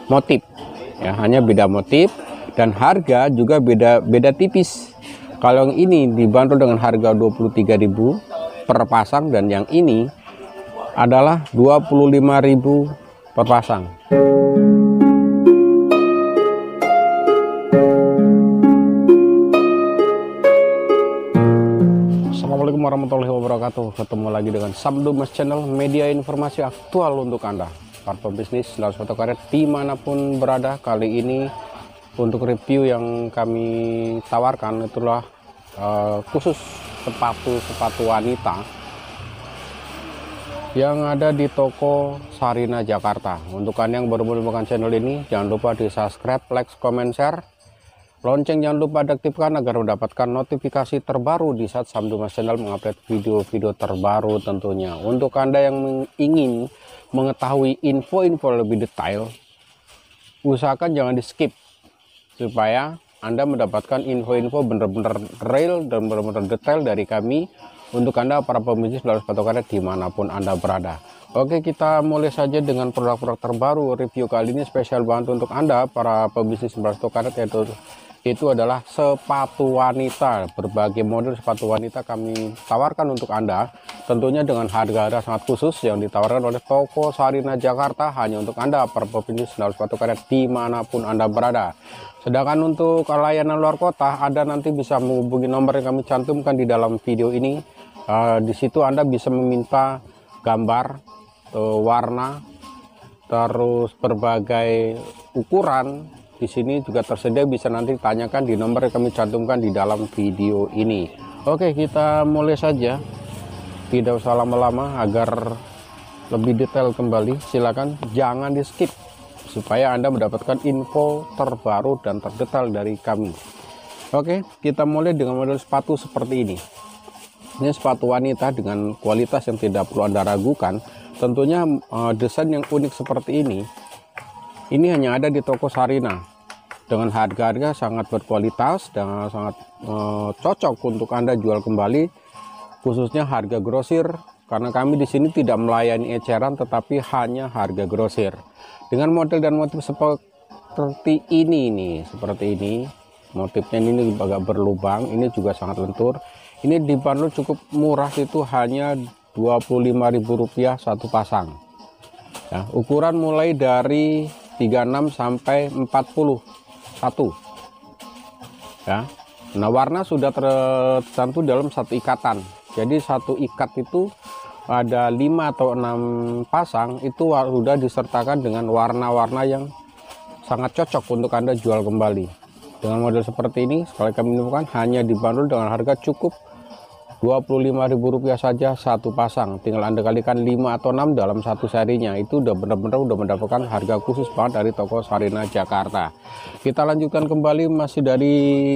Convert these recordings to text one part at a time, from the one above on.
motif ya, hanya beda motif dan harga juga beda tipis. Kalau yang ini dibanderol dengan harga 23.000 per pasang dan yang ini adalah 25.000 per pasang. Assalamualaikum warahmatullahi wabarakatuh. Ketemu lagi dengan Sabdo Mas Channel, media informasi aktual untuk Anda para pebisnis dan foto karet dimanapun berada. Kali ini untuk review yang kami tawarkan itulah khusus sepatu wanita yang ada di toko Sarina Jakarta. Untuk Anda yang baru menemukan channel ini, jangan lupa di subscribe, like, comment, share. Lonceng jangan lupa diaktifkan agar mendapatkan notifikasi terbaru di saat Sabdo Mas Channel mengupload video-video terbaru tentunya. Untuk Anda yang ingin mengetahui info-info lebih detail, usahakan jangan di skip supaya Anda mendapatkan info-info benar-benar real dan benar-benar detail dari kami untuk Anda para pebisnis dan sepatu karet dimanapun Anda berada. Oke, kita mulai saja dengan produk-produk terbaru. Review kali ini spesial banget untuk Anda para pebisnis sepatu karet, yaitu adalah sepatu wanita. Berbagai model sepatu wanita kami tawarkan untuk Anda, tentunya dengan harga sangat khusus yang ditawarkan oleh toko Sarina Jakarta hanya untuk Anda para pebisnis dan sepatu karet dimanapun Anda berada. Sedangkan untuk layanan luar kota, Anda nanti bisa menghubungi nomor yang kami cantumkan di dalam video ini. Di situ Anda bisa meminta gambar, warna, terus berbagai ukuran. Di sini juga tersedia, bisa nanti tanyakan di nomor yang kami cantumkan di dalam video ini. Oke, kita mulai saja. Tidak usah lama-lama agar lebih detail kembali. Silakan jangan di skip supaya Anda mendapatkan info terbaru dan terdetail dari kami. Oke, kita mulai dengan model sepatu seperti ini. Ini sepatu wanita dengan kualitas yang tidak perlu Anda ragukan. Tentunya desain yang unik seperti ini hanya ada di toko Sarina. Dengan harga-harga sangat berkualitas dan sangat cocok untuk Anda jual kembali, khususnya harga grosir, karena kami di sini tidak melayani eceran tetapi hanya harga grosir. Dengan model dan motif seperti ini seperti ini, motifnya ini agak berlubang, ini juga sangat lentur. Ini dibanderol cukup murah, itu hanya Rp25.000 satu pasang. Nah, ukuran mulai dari 36 sampai 41 ya. Nah, warna sudah tercantum dalam satu ikatan. Jadi satu ikat itu ada 5 atau 6 pasang, itu sudah disertakan dengan warna-warna yang sangat cocok untuk Anda jual kembali. Dengan model seperti ini, sekali kami menemukan hanya dibanderol dengan harga cukup Rp25.000 saja satu pasang. Tinggal Anda kalikan 5 atau 6 dalam satu serinya. Itu udah benar-benar mendapatkan harga khusus banget dari toko Sarina Jakarta. Kita lanjutkan kembali masih dari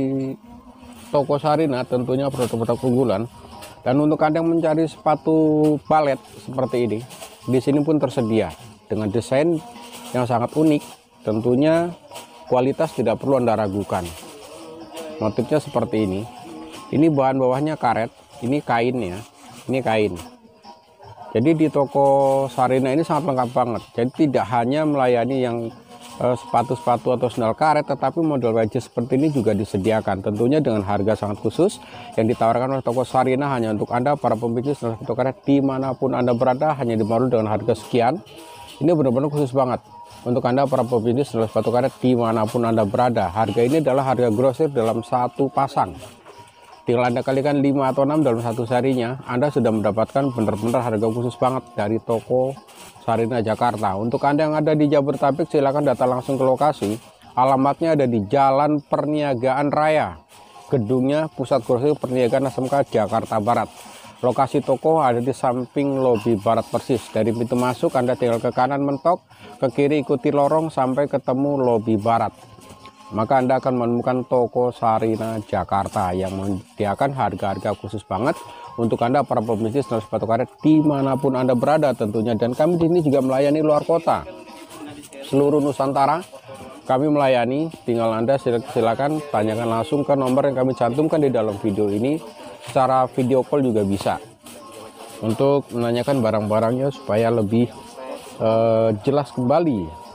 toko Sarina, tentunya produk-produk unggulan. Dan untuk Anda yang mencari sepatu balet seperti ini, di sini pun tersedia dengan desain yang sangat unik. Tentunya kualitas tidak perlu Anda ragukan. Motifnya seperti ini. Ini bahan bawahnya karet. Ini kainnya, ini kain. Jadi di toko Sarina ini sangat lengkap banget. Jadi tidak hanya melayani yang sepatu-sepatu atau sandal karet, tetapi model wajah seperti ini juga disediakan. Tentunya dengan harga sangat khusus yang ditawarkan oleh toko Sarina hanya untuk Anda para pembisnis dan sepatu karet dimanapun Anda berada, hanya dibanderol dengan harga sekian. Ini benar-benar khusus banget untuk Anda para pembisnis dan sepatu karet dimanapun Anda berada. Harga ini adalah harga grosir dalam satu pasang. Tinggal Anda kalikan 5 atau 6 dalam satu serinya, Anda sudah mendapatkan benar-benar harga khusus banget dari toko Sarina Jakarta. Untuk Anda yang ada di Jabodetabek, silakan datang langsung ke lokasi. Alamatnya ada di Jalan Perniagaan Raya, gedungnya Pusat Grosir Perniagaan SMK Jakarta Barat. Lokasi toko ada di samping lobi barat persis. Dari pintu masuk Anda tinggal ke kanan mentok, ke kiri ikuti lorong sampai ketemu lobi barat. Maka Anda akan menemukan toko Sarina Jakarta yang menyediakan harga-harga khusus banget untuk Anda para pebisnis dan sepatu karet dimanapun Anda berada tentunya. Dan kami di sini juga melayani luar kota, seluruh Nusantara kami melayani. Tinggal Anda silakan tanyakan langsung ke nomor yang kami cantumkan di dalam video ini. Secara video call juga bisa untuk menanyakan barang-barangnya supaya lebih jelas kembali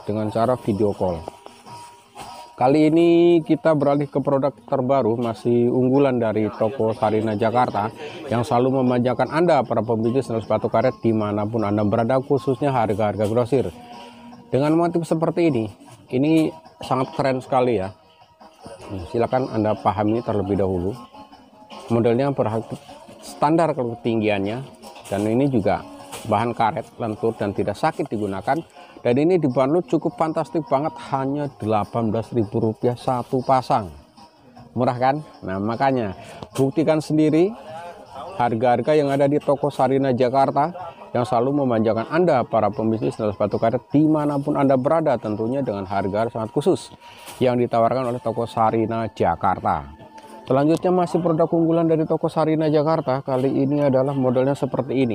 dengan cara video call. Kali ini kita beralih ke produk terbaru, masih unggulan dari toko Sarina Jakarta yang selalu memanjakan Anda para pembisnis sepatu karet dimanapun Anda berada, khususnya harga-harga grosir. Dengan motif seperti ini sangat keren sekali ya. Silakan Anda pahami terlebih dahulu. Modelnya standar ketinggiannya, dan ini juga bahan karet lentur dan tidak sakit digunakan. Dan ini dibanderol cukup fantastik banget, hanya Rp18.000 satu pasang. Murah kan? Nah makanya buktikan sendiri harga-harga yang ada di toko Sarina Jakarta yang selalu memanjakan Anda para pembisnis sepatu karet dimanapun Anda berada, tentunya dengan harga sangat khusus yang ditawarkan oleh toko Sarina Jakarta. Selanjutnya masih produk unggulan dari toko Sarina Jakarta. Kali ini adalah modelnya seperti ini,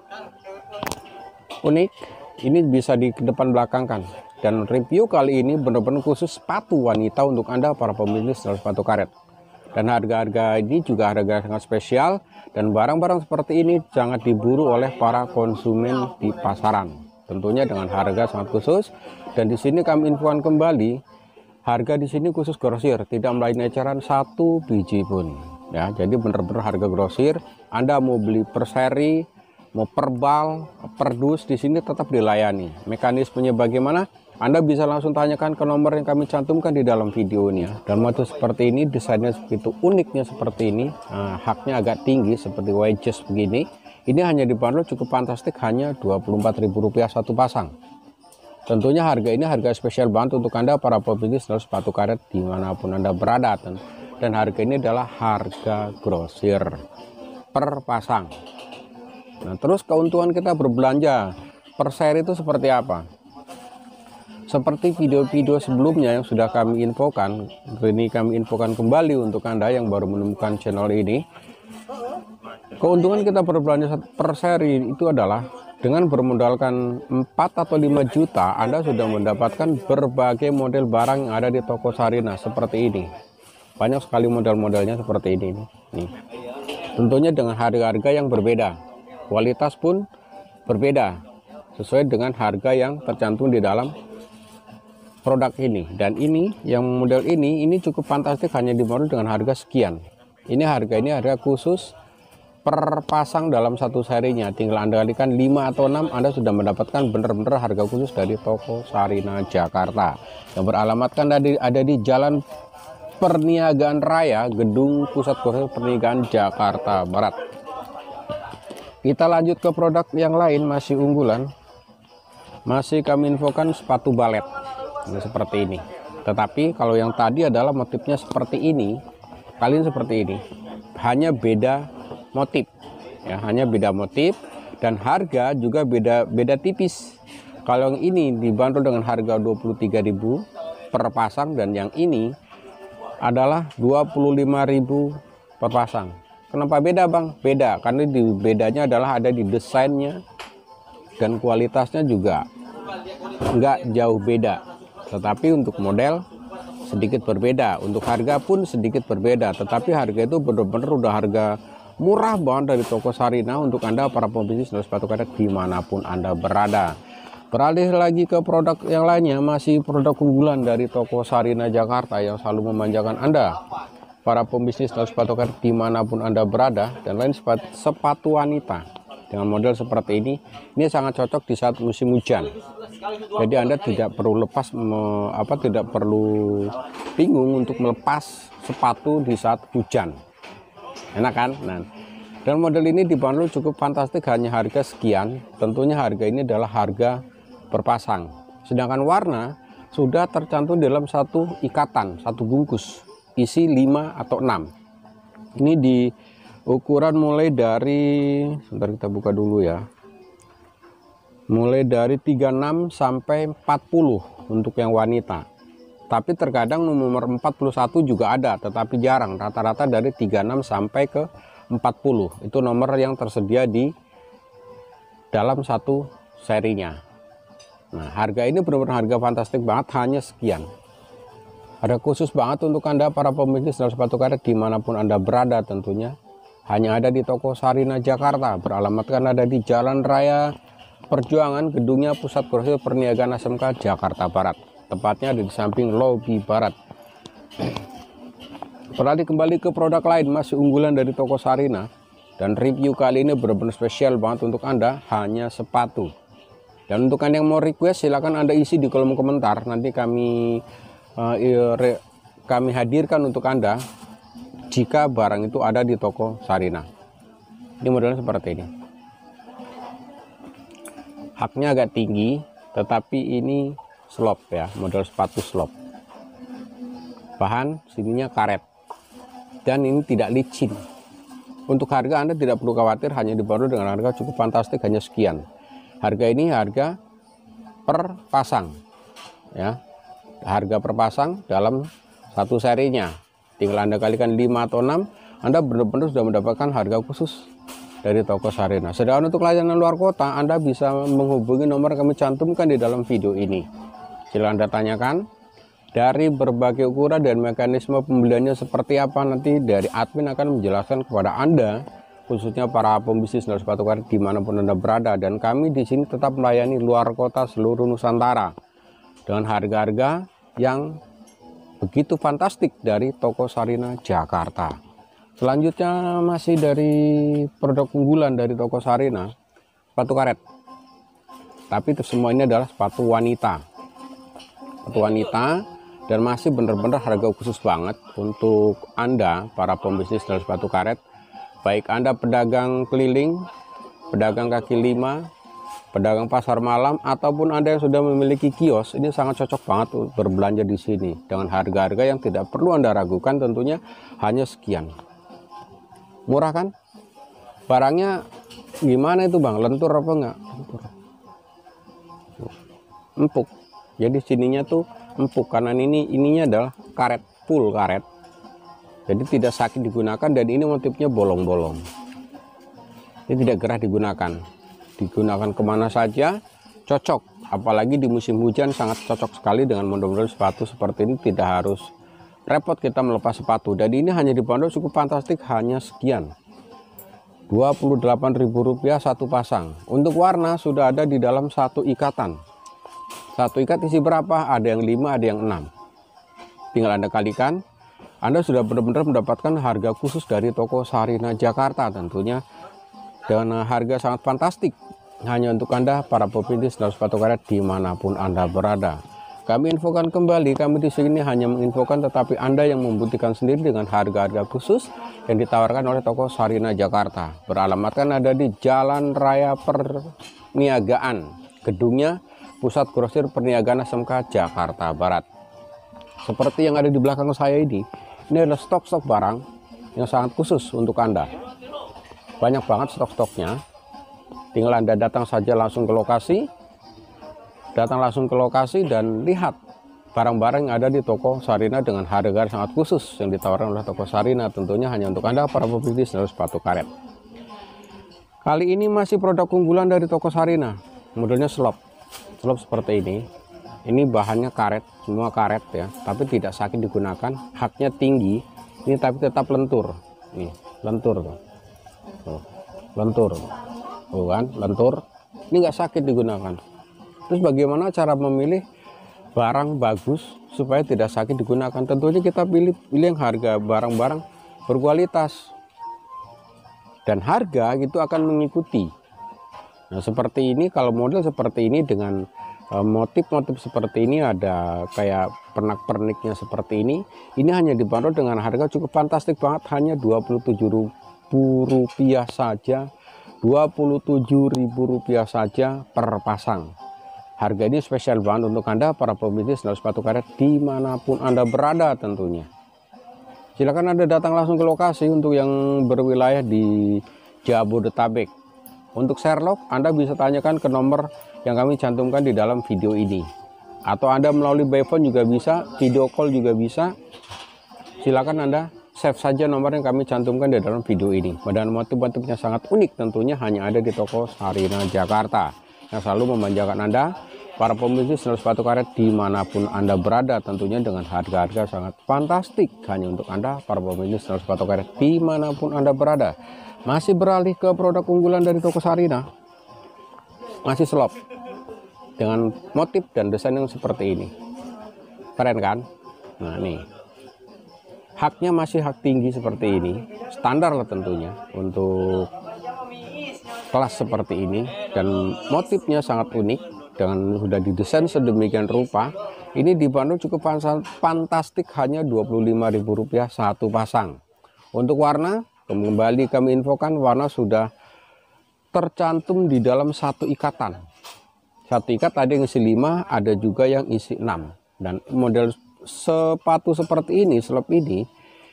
unik. Ini bisa di depan belakangkan, dan review kali ini benar-benar khusus sepatu wanita untuk Anda para pembisnis sepatu karet. Dan harga-harga ini juga harga sangat spesial, dan barang-barang seperti ini sangat diburu oleh para konsumen di pasaran, tentunya dengan harga sangat khusus. Dan di sini kami infokan kembali, harga di sini khusus grosir, tidak melalui eceran satu biji pun ya. Jadi benar-benar harga grosir. Anda mau beli per seri, mau per bal, per dus, di sini tetap dilayani. Mekanismenya bagaimana? Anda bisa langsung tanyakan ke nomor yang kami cantumkan di dalam video ini ya. Dan motif seperti ini, desainnya begitu uniknya seperti ini. Nah, haknya agak tinggi seperti wedges begini. Ini hanya dibanderol cukup fantastik, hanya Rp24.000 satu pasang. Tentunya harga ini harga spesial banget untuk Anda para pembisnis sepatu karet dimanapun Anda berada. Dan harga ini adalah harga grosir per pasang. Nah, terus keuntungan kita berbelanja per seri itu seperti apa? Seperti video-video sebelumnya yang sudah kami infokan, ini kami infokan kembali untuk Anda yang baru menemukan channel ini. Keuntungan kita berbelanja per seri itu adalah dengan bermodalkan 4 atau 5 juta, Anda sudah mendapatkan berbagai model barang yang ada di toko Sarina seperti ini. Banyak sekali model-modelnya seperti ini. Nih. Tentunya dengan harga-harga yang berbeda. Kualitas pun berbeda sesuai dengan harga yang tercantum di dalam produk ini. Dan ini yang model ini cukup fantastik, hanya dibanderol dengan harga sekian. Ini harga khusus per pasang dalam satu serinya. Tinggal Anda kalikan 5 atau 6, Anda sudah mendapatkan benar-benar harga khusus dari toko Sarina Jakarta yang beralamatkan ada di Jalan Perniagaan Raya, Gedung Pusat Kota Perniagaan Jakarta Barat. Kita lanjut ke produk yang lain, masih unggulan. Masih kami infokan sepatu balet. Ini seperti ini. Tetapi kalau yang tadi adalah motifnya seperti ini, kali ini seperti ini. Hanya beda motif. Ya, hanya beda motif dan harga juga beda tipis. Kalau yang ini dibanderol dengan harga Rp23.000 per pasang, dan yang ini adalah Rp25.000 per pasang. Kenapa beda bang? Beda karena bedanya adalah ada di desainnya, dan kualitasnya juga nggak jauh beda. Tetapi untuk model sedikit berbeda, untuk harga pun sedikit berbeda. Tetapi harga itu benar-benar udah harga murah banget dari toko Sarina untuk Anda para pembisnis sepatu karet dimanapun Anda berada. Beralih lagi ke produk yang lainnya, masih produk unggulan dari toko Sarina Jakarta yang selalu memanjakan Anda para pembisnis sepatu karet dimanapun Anda berada. Dan lain sepatu wanita dengan model seperti ini sangat cocok di saat musim hujan. Jadi Anda tidak perlu tidak perlu bingung untuk melepas sepatu di saat hujan. Enak kan? Nah, dan model ini dibanderol cukup fantastik, hanya harga sekian. Tentunya harga ini adalah harga per pasang. Sedangkan warna sudah tercantum dalam satu ikatan, satu bungkus, isi 5 atau 6. Ini di ukuran mulai dari, sebentar kita buka dulu ya, mulai dari 36 sampai 40 untuk yang wanita. Tapi terkadang nomor 41 juga ada, tetapi jarang. Rata-rata dari 36 sampai ke 40. Itu nomor yang tersedia di dalam satu serinya. Nah, harga ini benar-benar harga fantastik banget, hanya sekian. Ada khusus banget untuk Anda para pembisnis sepatu karet dimanapun Anda berada tentunya. Hanya ada di toko Sarina Jakarta, beralamatkan ada di Jalan Raya Perjuangan gedungnya Pusat Grosir Perniagaan SMK Jakarta Barat, tepatnya di samping lobi barat. Beralih kembali ke produk lain masih unggulan dari toko Sarina, dan review kali ini benar-benar spesial banget untuk Anda, hanya sepatu. Dan untuk Anda yang mau request, silahkan Anda isi di kolom komentar, nanti kami hadirkan untuk Anda jika barang itu ada di toko Sarina. Ini modelnya seperti ini. Haknya agak tinggi, tetapi ini slop ya, model sepatu slop. Bahan sininya karet, dan ini tidak licin. Untuk harga Anda tidak perlu khawatir, hanya dibanderol dengan harga cukup fantastik, hanya sekian. Harga ini harga per pasang ya, harga per pasang dalam satu serinya. Tinggal Anda kalikan 5 atau 6, Anda benar-benar sudah mendapatkan harga khusus dari toko Sarina. Sedangkan untuk layanan luar kota, Anda bisa menghubungi nomor yang kami cantumkan di dalam video ini. Silahkan Anda tanyakan dari berbagai ukuran dan mekanisme pembeliannya seperti apa, nanti dari admin akan menjelaskan kepada Anda, khususnya para pembisnis dan sepatu karet dimanapun Anda berada. Dan kami di sini tetap melayani luar kota seluruh Nusantara dengan harga-harga yang begitu fantastik dari toko Sarina Jakarta. Selanjutnya masih dari produk unggulan dari toko Sarina, sepatu karet. Tapi itu semua ini adalah sepatu wanita. Sepatu wanita, dan masih benar-benar harga khusus banget untuk Anda para pembisnis dari sepatu karet. Baik Anda pedagang keliling, pedagang kaki lima, pedagang pasar malam, ataupun Anda yang sudah memiliki kios, ini sangat cocok banget untuk berbelanja di sini dengan harga-harga yang tidak perlu Anda ragukan, tentunya hanya sekian. Murah kan? Barangnya gimana itu Bang? Lentur apa enggak? Lentur. Empuk. Jadi sininya tuh empuk, karena ininya adalah karet, full karet. Jadi tidak sakit digunakan, dan ini motifnya bolong-bolong. Ini tidak gerah digunakan. Digunakan kemana saja cocok. Apalagi di musim hujan sangat cocok sekali dengan model-model sepatu seperti ini. Tidak harus repot kita melepas sepatu, dan ini hanya dibanderol cukup fantastik, hanya sekian, Rp28.000 satu pasang. Untuk warna sudah ada di dalam satu ikatan. Satu ikat isi berapa? Ada yang 5, ada yang 6. Tinggal Anda kalikan, Anda sudah benar-benar mendapatkan harga khusus dari toko Sarina Jakarta, tentunya dengan harga sangat fantastik hanya untuk Anda para pembisnis dan sepatu karet dimanapun Anda berada. Kami infokan kembali, kami di sini hanya menginfokan, tetapi Anda yang membuktikan sendiri dengan harga-harga khusus yang ditawarkan oleh toko Sarina Jakarta. Beralamatkan ada di Jalan Raya Perniagaan, gedungnya Pusat Grosir Perniagaan SMK Jakarta Barat. Seperti yang ada di belakang saya ini adalah stok-stok barang yang sangat khusus untuk Anda. Banyak banget stok-stoknya. Tinggal Anda datang saja langsung ke lokasi. Datang langsung ke lokasi dan lihat barang-barang yang ada di toko Sarina dengan harga sangat khusus yang ditawarkan oleh toko Sarina, tentunya hanya untuk Anda para pembisnis dan sepatu karet. Kali ini masih produk unggulan dari toko Sarina, modelnya slop seperti ini. Ini bahannya karet, semua karet ya, tapi tidak sakit digunakan. Haknya tinggi, ini tapi tetap lentur. Nih, lentur tuh. Lentur. Tuh kan, lentur. Ini nggak sakit digunakan. Terus bagaimana cara memilih barang bagus supaya tidak sakit digunakan? Tentunya kita pilih yang harga barang-barang berkualitas, dan harga itu akan mengikuti. Nah seperti ini, kalau model seperti ini dengan motif-motif seperti ini, ada kayak pernak-perniknya seperti ini hanya dibanderol dengan harga cukup fantastik banget, hanya Rp27.000 saja, Rp27.000 saja per pasang. Harga ini spesial banget untuk Anda para pembisnis dan sepatu karet dimanapun Anda berada tentunya. Silakan Anda datang langsung ke lokasi untuk yang berwilayah di Jabodetabek. Untuk Sherlock, Anda bisa tanyakan ke nomor yang kami cantumkan di dalam video ini. Atau Anda melalui by phone juga bisa, video call juga bisa. Silakan Anda save saja nomor yang kami cantumkan di dalam video ini. Dan motif-motifnya sangat unik, tentunya hanya ada di toko Sarina Jakarta, yang selalu memanjakan Anda para pembisnis dan sepatu karet dimanapun Anda berada, tentunya dengan harga-harga sangat fantastik hanya untuk Anda para pembisnis dan sepatu karet dimanapun Anda berada. Masih beralih ke produk unggulan dari toko Sarina, masih slop dengan motif dan desain yang seperti ini. Keren kan? Nah nih, haknya masih hak tinggi seperti ini, standar lah tentunya untuk kelas seperti ini, dan motifnya sangat unik dengan sudah didesain sedemikian rupa. Ini dibanderol cukup fantastik, hanya Rp25.000 satu pasang. Untuk warna, kembali kami infokan, warna sudah tercantum di dalam satu ikatan. Satu ikat ada yang isi 5, ada juga yang isi 6. Dan model sepatu seperti ini, slop ini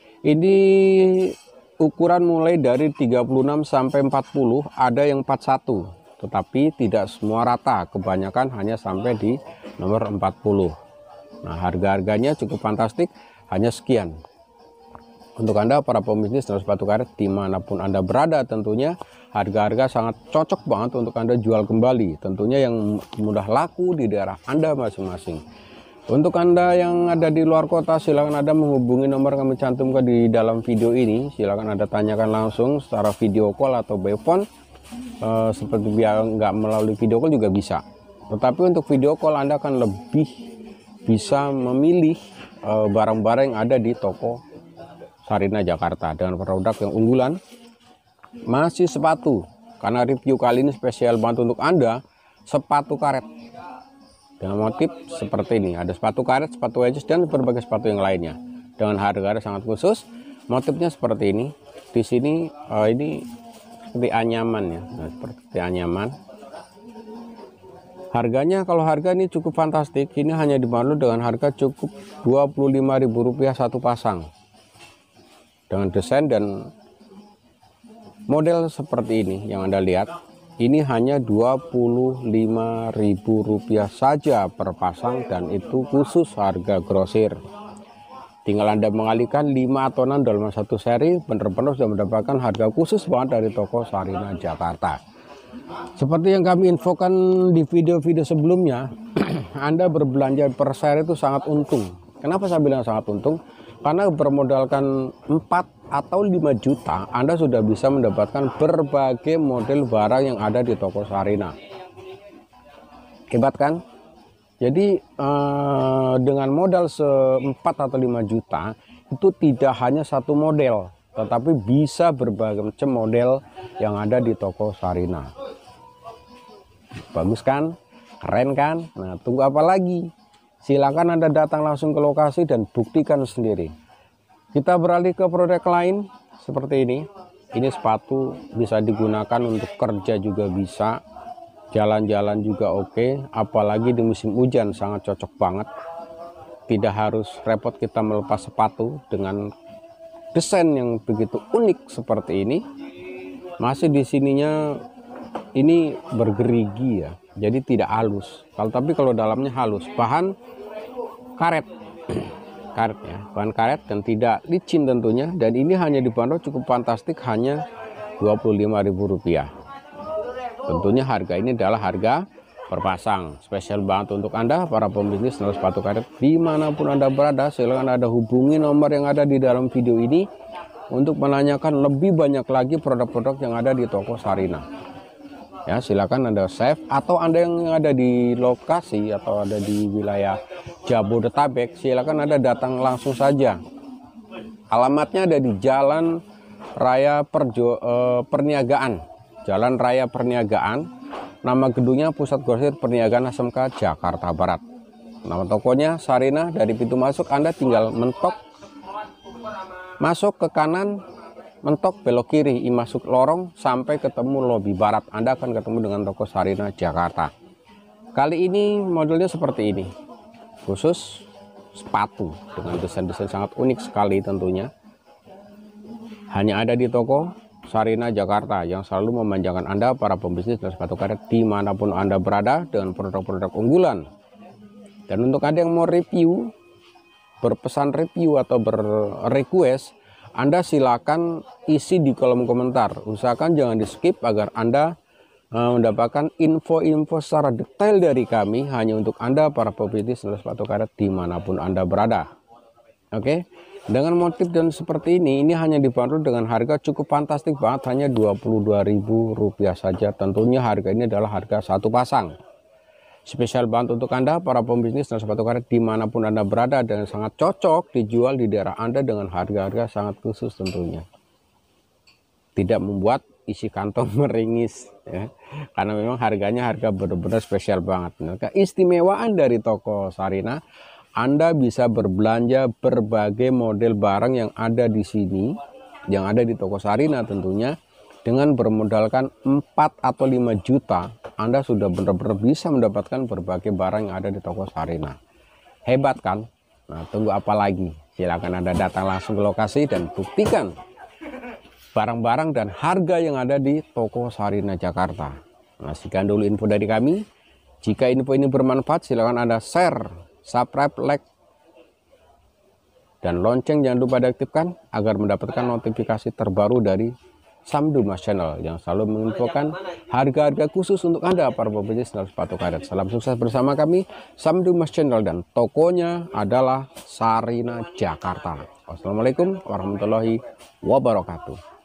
ukuran mulai dari 36 sampai 40, ada yang 41. Tetapi tidak semua rata, kebanyakan hanya sampai di nomor 40. Nah, harga-harganya cukup fantastik, hanya sekian. Untuk Anda para pembisnis sepatu karet dimanapun Anda berada, tentunya harga-harga sangat cocok banget untuk Anda jual kembali, tentunya yang mudah laku di daerah Anda masing-masing. Untuk Anda yang ada di luar kota, silakan Anda menghubungi nomor kami cantumkan di dalam video ini. Silakan Anda tanyakan langsung secara video call atau by phone, seperti biar nggak melalui video call juga bisa. Tetapi untuk video call Anda akan lebih bisa memilih barang-barang yang ada di toko Sarinah Jakarta dengan produk yang unggulan. Masih sepatu, karena review kali ini spesial banget untuk Anda, sepatu karet dengan motif seperti ini. Ada sepatu karet, sepatu wedges, dan berbagai sepatu yang lainnya dengan harga sangat khusus. Motifnya seperti ini. Di sini ini seperti anyaman ya, nah, seperti anyaman. Harganya, kalau harga ini cukup fantastik, ini hanya dibanderol dengan harga cukup Rp25.000 satu pasang. Dengan desain dan model seperti ini yang Anda lihat, ini hanya Rp25.000 saja per pasang, dan itu khusus harga grosir. Tinggal Anda mengalihkan 5 atau 6 dalam satu seri, benar-benar sudah mendapatkan harga khusus banget dari toko Sarinah Jakarta. Seperti yang kami infokan di video-video sebelumnya, Anda berbelanja per seri itu sangat untung. Kenapa saya bilang sangat untung? Karena bermodalkan 4 atau 5 juta, Anda sudah bisa mendapatkan berbagai model barang yang ada di toko Sarinah. Hebat kan? Jadi dengan modal 4 atau 5 juta, itu tidak hanya satu model, tetapi bisa berbagai macam model yang ada di toko Sarinah. Bagus kan? Keren kan? Nah, tunggu apa lagi? Silakan Anda datang langsung ke lokasi dan buktikan sendiri. Kita beralih ke produk lain seperti ini. Ini sepatu bisa digunakan untuk kerja juga bisa, jalan-jalan juga oke. Apalagi di musim hujan sangat cocok banget. Tidak harus repot kita melepas sepatu dengan desain yang begitu unik seperti ini. Masih di sininya ini bergerigi ya, jadi tidak halus. Tapi kalau dalamnya halus, bahan karet, karet ya, bahan karet dan tidak licin tentunya. Dan ini hanya dibanderol cukup fantastik, hanya Rp25.000. Tentunya harga ini adalah harga per pasang, spesial banget untuk Anda para pembisnis sepatu karet dimanapun Anda berada. Silakan Anda hubungi nomor yang ada di dalam video ini untuk menanyakan lebih banyak lagi produk-produk yang ada di toko Sarinah. Ya, silakan Anda save, atau Anda yang ada di lokasi atau ada di wilayah Jabodetabek, silakan Anda datang langsung saja. Alamatnya ada di Jalan Raya Perniagaan. Jalan Raya Perniagaan. Nama gedungnya Pusat Grosir Perniagaan SMK Jakarta Barat. Nama tokonya Sarinah. Dari pintu masuk Anda tinggal mentok, masuk ke kanan, mentok belok kiri, masuk lorong sampai ketemu lobi barat, Anda akan ketemu dengan toko Sarinah Jakarta. Kali ini modelnya seperti ini, khusus sepatu dengan desain-desain sangat unik sekali tentunya. Hanya ada di toko Sarinah Jakarta yang selalu memanjakan Anda para pembisnis dan sepatu karet dimanapun Anda berada dengan produk-produk unggulan. Dan untuk Anda yang mau review, berpesan review atau berrequest, Anda silakan isi di kolom komentar. Usahakan jangan di skip agar Anda mendapatkan info-info secara detail dari kami, hanya untuk Anda para pembisnis dan sepatu karet dimanapun Anda berada. Oke, Dengan motif dan seperti ini hanya dibanderol dengan harga cukup fantastik banget, hanya Rp22.000 saja. Tentunya harga ini adalah harga satu pasang. Spesial banget untuk Anda para pembisnis dan sepatu karet dimanapun Anda berada, dan sangat cocok dijual di daerah Anda dengan harga-harga sangat khusus tentunya. Tidak membuat isi kantong meringis ya, karena memang harganya harga benar-benar spesial banget. Nah, keistimewaan dari toko Sarina, Anda bisa berbelanja berbagai model barang yang ada di sini, yang ada di toko Sarina tentunya. Dengan bermodalkan 4 atau 5 juta, Anda sudah benar-benar bisa mendapatkan berbagai barang yang ada di toko Sarina. Hebat kan? Nah, tunggu apa lagi? Silakan Anda datang langsung ke lokasi dan buktikan barang-barang dan harga yang ada di toko Sarina Jakarta. Nah, sekian dulu info dari kami. Jika info ini bermanfaat, silakan Anda share, subscribe, like, dan lonceng jangan lupa diaktifkan agar mendapatkan notifikasi terbaru dari Samdu Mas Channel yang selalu menginfokan harga-harga khusus untuk Anda para pembisnis dan sepatu karet. Salam sukses bersama kami Samdu Mas Channel, dan tokonya adalah Sarina Jakarta. Wassalamualaikum warahmatullahi wabarakatuh.